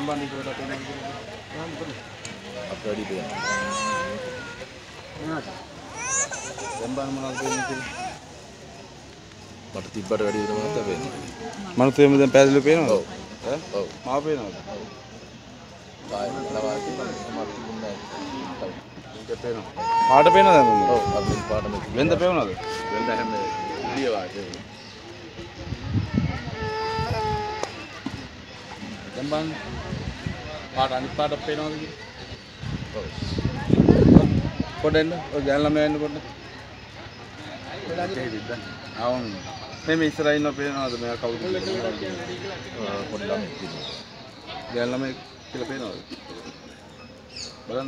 දැම්බන් ඉතලට පේනවා කියලා. ආ මොකද? අපිට වැඩි පේනවා. නේද? දැම්බන් මොනවද පේන්නේ කියලා? මට තිබ්බට වැඩි වෙන මොනවද පේන්නේ? මනුස්සයෙම දැන් පැහැදිලිව පේනවද? ඔව්. ඈ? ඔව්. මාව පේනවද? ඔව්. බායි ලවා කියලා මට තිබුණේ නැහැ. ඒක පේනවා. පාට පේනවද දැන්? ඔව්. අර මේ පාට මේ වෙන්ද පේනවද? වෙන්ද හැම ඉලිය වාගේ. දැන් බලන්න. පාට අනිත් පාට පේනවද කියලා? ඔව්. පොඩෙන්න ඔය ගෑන ළමයා ඉන්න පොඩ්ඩ. වෙලාදී දැන්. ආවොන්. මේ ඉස්සරහින් ඉන්න පේනවද මෙයා කවුද කියලා? පොඩි ළමෙක් ඉන්නවා. ගෑන ළමෙක් කියලා පේනවද? බලන්න.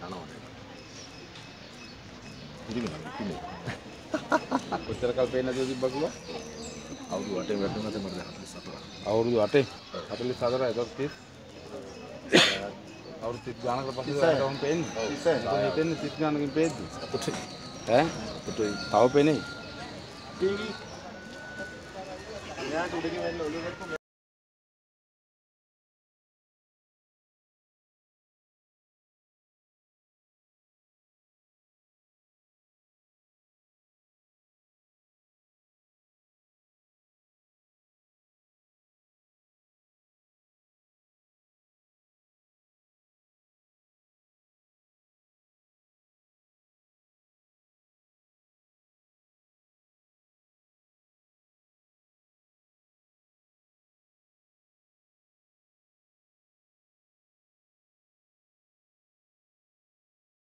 ඉතින් කොච්චර කල් පේන්නේ නැතුව තිබ්බා කිව්වා? අවුරුදු 8 වැටුණාද මට 44. අවුරුදු 8 44 එතකොට 30 අවුරුදු 30 ගානකට පස්සේ තමයි පේන්නේ. ඔව්. හිතෙන්නේ 30 ගානකින් පේද්දි. අපුටේ. ඈ? අපුටේ. තව පේන්නේ. ටීවී. යාට උඩකින් වෙන්න ඔළුව